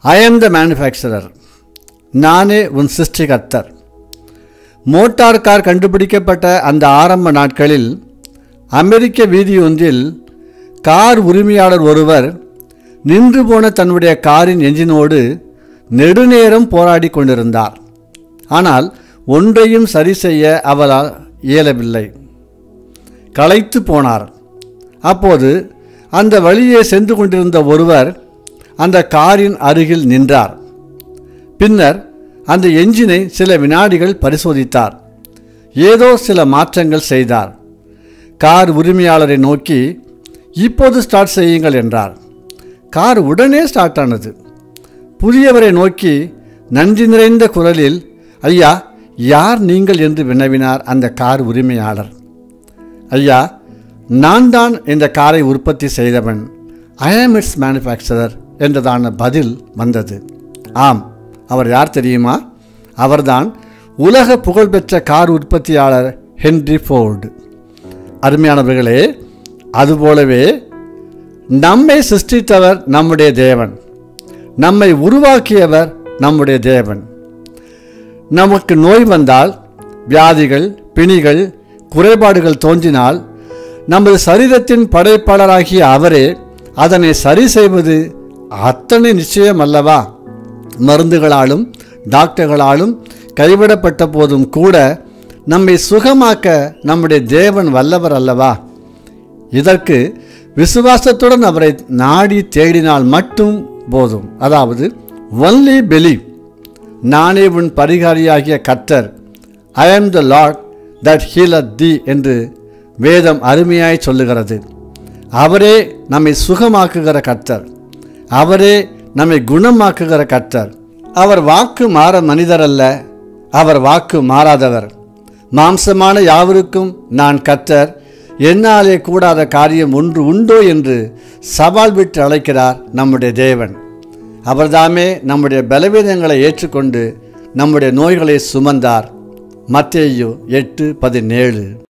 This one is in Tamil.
ஐ ஆம் த மேனுஃபேக்சரர். நானே உன் சிருஷ்டிகர்த்தர். மோட்டார் கார் கண்டுபிடிக்கப்பட்ட அந்த ஆரம்ப நாட்களில் அமெரிக்க வீதி ஒன்றில் கார் உரிமையாளர் ஒருவர் நின்று போன தன்னுடைய காரின் என்ஜினோடு நெடுநேரம் போராடி கொண்டிருந்தார். ஆனால் ஒன்றையும் சரி செய்ய அவரால் இயலவில்லை. களைத்து போனார். அப்போது அந்த வழியே சென்று கொண்டிருந்த ஒருவர் அந்த காரின் அருகில் நின்றார். பின்னர் அந்த என்ஜினை சில வினாடிகள் பரிசோதித்தார். ஏதோ சில மாற்றங்கள் செய்தார். கார் உரிமையாளரை நோக்கி, இப்போது ஸ்டார்ட் செய்யுங்கள் என்றார். கார் உடனே ஸ்டார்ட் ஆனது. புதியவரை நோக்கி நன்றி நிறைந்த குரலில், ஐயா, யார் நீங்கள் என்று வினவினார் அந்த கார் உரிமையாளர். ஐயா, நான் தான் இந்த காரை உற்பத்தி செய்தவன். ஐ ஆம் இட்ஸ் மேனுஃபேக்சரர் என்றதான பதில் வந்தது. ஆம், அவர் யார் தெரியுமா? அவர்தான் உலக புகழ்பெற்ற கார் உற்பத்தியாளர் ஹென்றி ஃபோர்டு. அருமையானவர்களே, அதுபோலவே நம்மை சிருஷ்டித்தவர் நம்முடைய தேவன். நம்மை உருவாக்கியவர் நம்முடைய தேவன். நமக்கு நோய் வந்தால், வியாதிகள், பிணிகள், குறைபாடுகள் தோன்றினால் நமது சரீரத்தின் படைப்பாளராகிய அவரே அதனை சரி செய்வது அத்தனை நிச்சயம் அல்லவா? மருந்துகளாலும் டாக்டர்களாலும் கைவிடப்பட்ட போதும் கூட நம்மை சுகமாக்க நம்முடைய தேவன் வல்லவர் அல்லவா? இதற்கு விசுவாசத்துடன் அவரை நாடி தேடினால் மட்டும் போதும். அதாவது ஒன்லி பிலீவ். நானே உன் பரிகாரியாகிய கர்த்தர், ஐ ஆம் த லார்ட் தட் ஹீலத் தி என்று வேதம் அருமையாய் சொல்லுகிறது. அவரே நம்மை சுகமாக்குகிற கர்த்தர். அவரே நம்மை குணமாக்குகிற கர்த்தர். அவர் வாக்கு மாற மனிதர் அல்ல, அவர் வாக்கு மாறாதவர். மாம்சமான யாவருக்கும் நான் கர்த்தர், என்னாலே கூடாத காரியம் ஒன்று உண்டோ என்று சவால் விட்டு அழைக்கிறார் நம்முடைய தேவன். அவர்தாமே நம்முடைய பலவீனங்களை ஏற்றுக்கொண்டு நம்முடைய நோய்களை சுமந்தார். மத்தேயு 8:17.